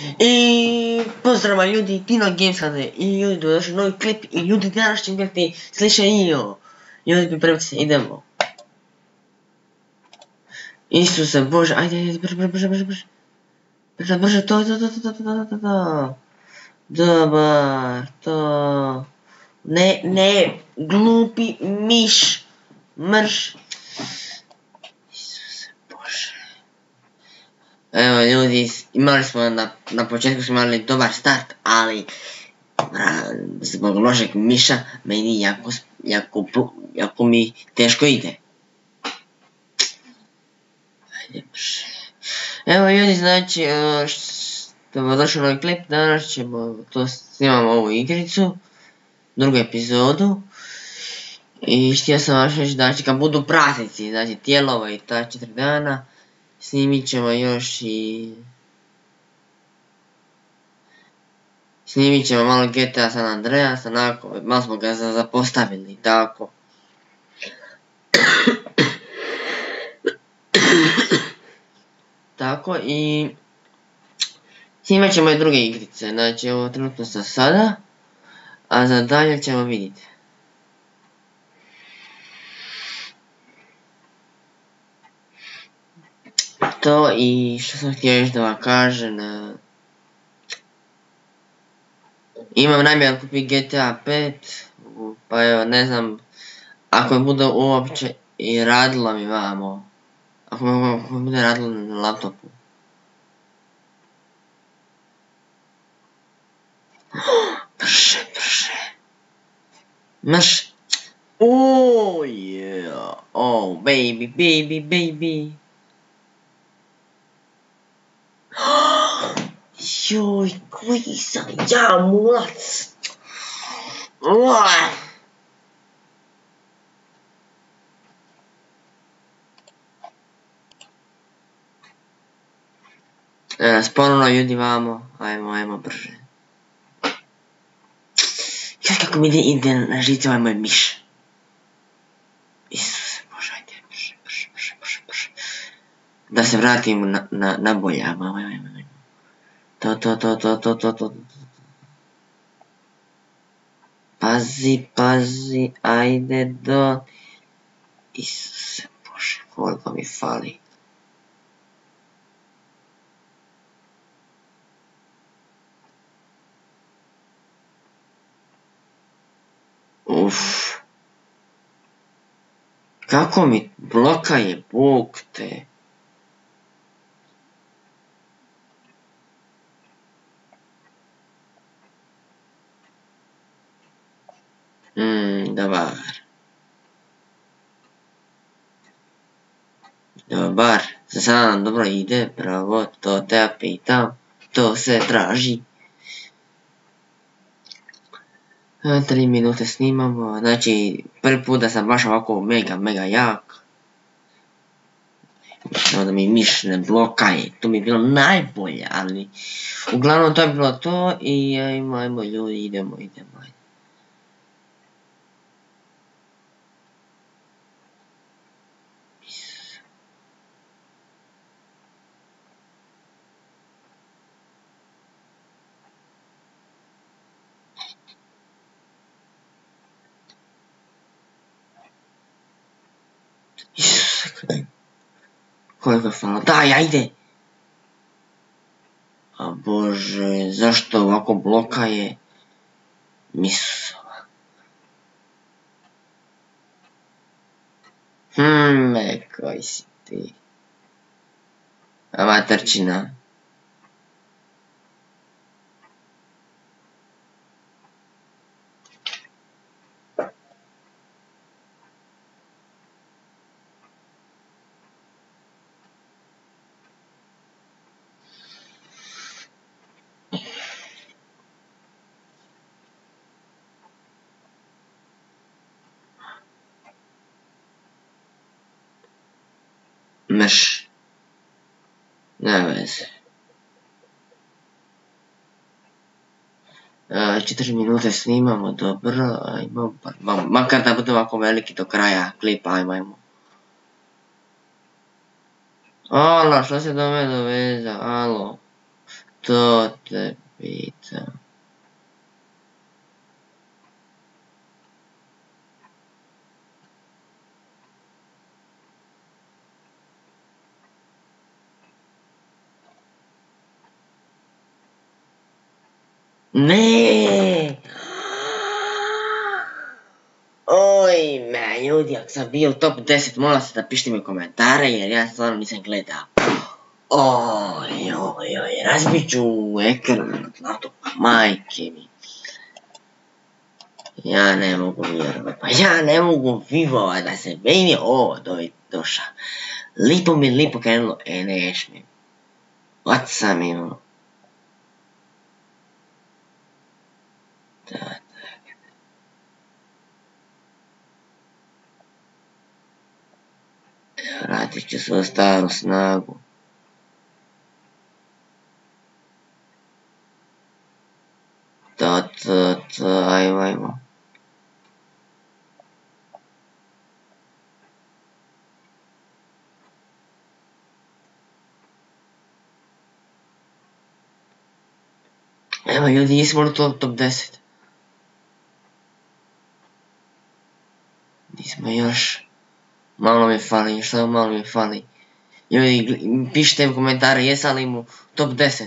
I pozdrav ljudi, Tino Gamesade i ljudi, došli novi klip i ljudi danas će gledati Sliša Io. Ljudi, pripremite se, idemo. Isuse Bože, ajde, brže, to. Dobar, to. Ne, glupi miš, mrš. Isuse Bože. Evo ljudi, imali smo na početku smo imali dobar start, ali zbog lošeg miša meni jako mi teško ide. Ajde brže. Evo ljudi, znači, dobrodošli u novi klip, danas ćemo snimamo ovu igricu, drugu epizodu. I htio sam vam reći da kad budu praznici, znači tijelova i ta 4 dana, snimit ćemo još i... Snimit ćemo malo GTA San Andreas, onako, malo smo ga zapostavili, tako. Tako i... Snimat ćemo i druge igrice, znači ovo trenutno sam sada, a za dalje ćemo vidjeti. To i što sam htio još da vam kažem, imam namjeru kupiti GTA 5, pa evo ne znam, ako mi bude uopće i radilo mi vamo, ako mi bude radilo na laptopu. Brže. Mrš. Oh yeah, oh baby. Joj, koji sam ja mulac. Ponovno ljudi vamo, ajmo brže. Joj, kako mi ide na žice ovaj moj miš. Isuse Bože, ajde, brže. Da se vratim na bolje, ajmo. To. Pazi, ajde do... Isuse Bože, koliko mi fali. Uff. Kako mi blokaje, Bog te. Dobar, za sada nam dobro ide, bravo, to te ja pitam, to se traži. 3 minute snimamo, znači prvi put da sam baš ovako mega jak. Samo da mi miš ne blokaje, to mi je bilo najbolje, ali uglavnom to je bilo to i ajmo ljudi, idemo. Koliko je falo, daj, ajde! A Bože, zašto ovako blokaje? Misova. Koji si ti? Amaterčina. Mrš. Ne veze. 4 minute snimamo, dobro, ajmo, makar da bude ovako veliki do kraja klipa, ajmo. Alo, što se do mene doveza, alo. To te pitam. Ne! Ojme, ljudi, ako sam bio u top 10, molim se da pišite mi komentare, jer ja stvarno nisam gledao. Razbit ću ekran na to, majke mi. Ja ne mogu vjerovati, pa ja ne mogu vjerovati da se meni ovo došao. Lipo krenulo, neš mi. What sam imao? Da. Vratit ću svoju staru snagu. Ajmo. Evo ljudi, jesmo li top 10? Nismo još. Malo mi fali, još samo malo mi fali. Ljudi, pišite u komentare jesam li mu top 10.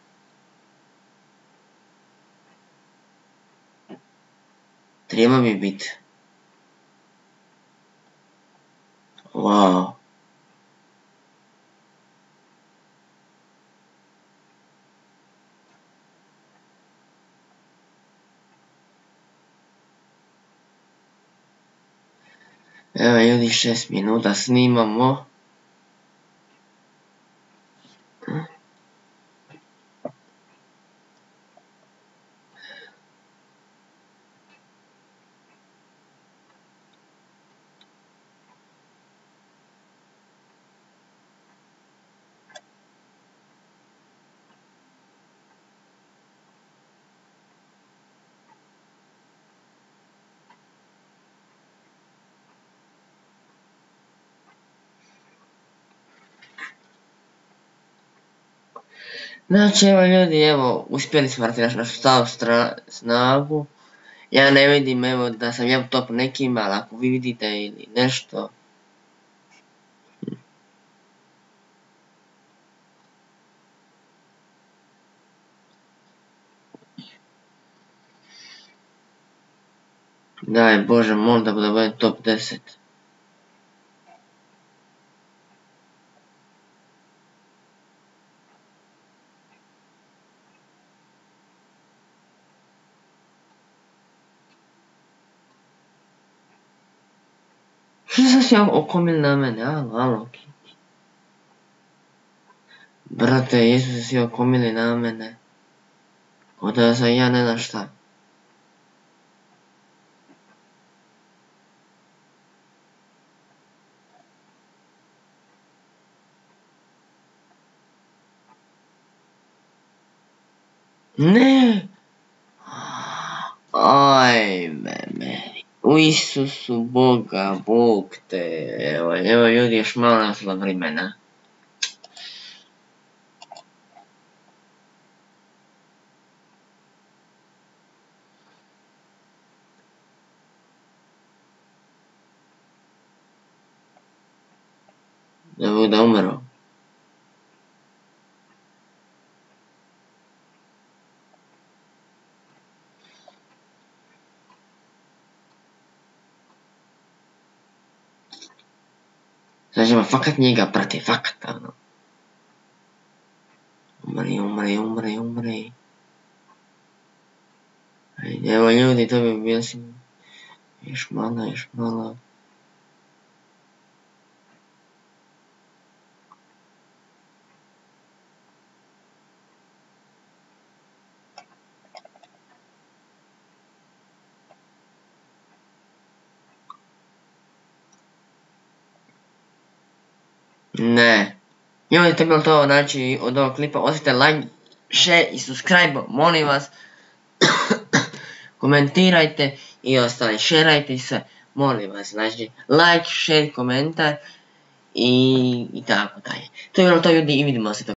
Treba mi biti. Wow. Evo ljudi, 6 minuta snimamo. Znači evo ljudi, evo, uspjeli smo vratiti našu staru snagu. Ja ne vidim evo da sam ja u top nekima, ali ako vi vidite ili nešto. Daj Bože, molim da budem top 10. Što sam se okomili na mene, alo. Brate, jesu se svi okomili na mene. Kao da sam ja ne znam šta. Ne! Ajme meni. U Isusu Boga, Bog te. Evo ljudi, još malo nasla vremena. Da bude umro. Sad ćemo fakat njega prati, fakat ono. Umri. Ajde, evo ljudi, to bi bilo si... Još malo. Ne. Ljudi, to je bilo to, znači, od ovog klipa. Ostavite like, share i subscribe, molim vas. Komentirajte i ostale, šerajte se, molim vas. Znači, like, share, komentar i tako dalje. To je bilo to ljudi i vidimo se.